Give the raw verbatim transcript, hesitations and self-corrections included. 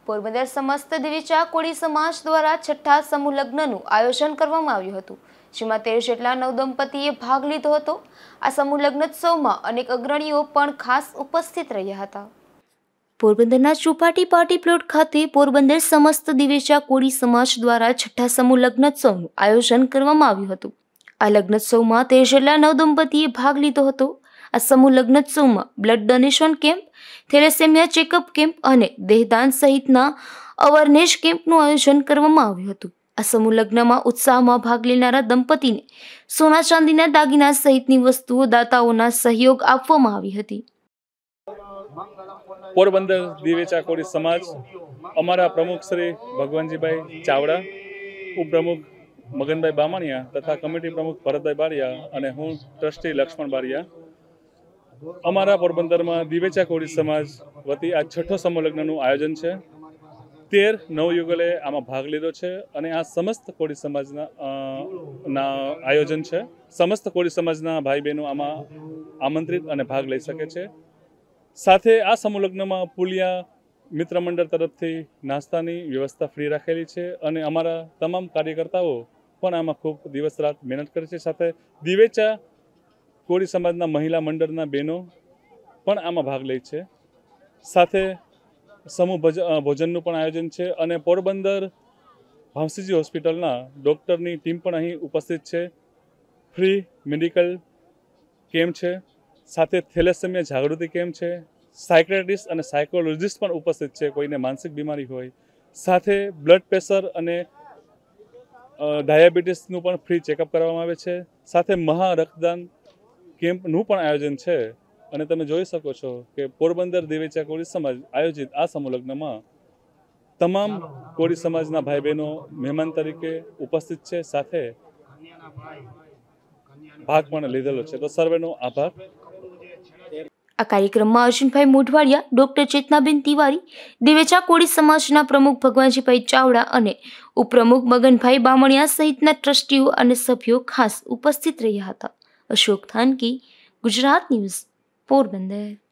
પોરબંદર સમસ્ત દિવિચા કોળી સમાજ દ્વારા છઠ્ઠા સમૂહ લગ્નનું આયોજન કરવામાં આવ્યું હતું, જેમાં તેર જેટલા નવદંપતીએ ભાગ લીધો હતો। આ સમૂહ લગ્નોત્સવમાં અનેક અગ્રણીઓ પણ ખાસ ઉપસ્થિત રહ્યા હતા। પોરબંદરના ચોપાટી પાર્ટી પ્લોટ ખાતે પોરબંદર સમસ્ત દિવેચા કોળી સમાજ દ્વારા છઠ્ઠા સમૂહ લગ્નોત્સવનું આયોજન કરવામાં આવ્યું હતું। આ લગ્નોત્સવમાં તેર જેટલા નવદંપતીએ ભાગ લીધો હતો। આ સમૂહ લગ્નોત્સવમાં blood donation camp, thalassemia checkup camp અને દેહદાન સહિતના અવેરનેસ કેમ્પનું આયોજન કરવામાં આવ્યું હતું। આ સમૂહ લગ્નમાં ઉત્સાહમાં ભાગ લેનારા દંપતીને સોના ચાંદીના દાગીના સહિતની વસ્તુઓ દાતાઓના સહયોગ આપવામાં આવી હતી। પોરબંદર દિવેચા કોળી સમાજ અમારા પ્રમુખ શ્રી ભગવાનજીભાઈ ચાવડા, ઉપપ્રમુખ મગનભાઈ બામણિયા તથા કમિટી પ્રમુખ ભરતભાઈ બારિયા અને હું ટ્રસ્ટી લક્ષ્મણ બારિયા અમારા પોરબંદરમાં દિવેચા કોળી સમાજ વતી આ છઠ્ઠો સમૂહ લગ્નનું આયોજન છે। તેર નવયુગલે આમાં ભાગ લીધો છે અને આ સમસ્ત કોળી સમાજના ના આયોજન છે। સમસ્ત કોળી સમાજના ભાઈ બહેનો આમાં આમંત્રિત અને ભાગ લઈ શકે છે। સાથે આ સમૂહ લગ્નમાં પુલિયા મિત્ર મંડળ તરફથી નાસ્તાની વ્યવસ્થા ફ્રી રાખેલી છે અને અમારા તમામ કાર્યકર્તાઓ પણ આમાં ખૂબ દિવસ રાત મહેનત કરે છે। સાથે દિવેચા કોળી સમાજના મહિલા મંડળના બહેનો પણ આમાં ભાગ લે છે। સાથે સમૂહ ભોજનનું પણ આયોજન છે અને પોરબંદર ભાવસીજી હોસ્પિટલના ડૉક્ટરની ટીમ પણ અહીં ઉપસ્થિત છે। ફ્રી મેડિકલ કેમ્પ છે, સાથે થેલેસેમિયા જાગૃતિ કેમ્પ છે, સાયક્રેટિસ્ટ અને સાયકોલોજિસ્ટ પણ ઉપસ્થિત છે કોઈને માનસિક બીમારી હોય। સાથે બ્લડ પ્રેશર અને ડાયાબિટીસનું પણ ફ્રી ચેકઅપ કરવામાં આવે છે। સાથે મહા રક્તદાન કેમ્પનું પણ આયોજન છે અને તમે જોઈ શકો છો કે પોરબંદર દિવેચા કોળી સમાજ આયોજિત આ સમૂહ લગ્નમાં તમામ કોળી સમાજના ભાઈ બહેનો મહેમાન તરીકે ઉપસ્થિત છે, સાથે ભાગ પણ લીધેલો છે, તો સર્વેનો આભાર। આ કાર્યક્રમમાં અર્જુનભાઈ મોઢવાડિયા, ડોક્ટર ચેતનાબેન તિવારી, દિવેચા કોળી સમાજના પ્રમુખ ભગવાનજીભાઈ ચાવડા અને ઉપપ્રમુખ મગનભાઈ બામણિયા સહિતના ટ્રસ્ટીઓ અને સભ્યો ખાસ ઉપસ્થિત રહ્યા હતા। અશોક થાનકી, ગુજરાત ન્યૂઝ, પોરબંદર।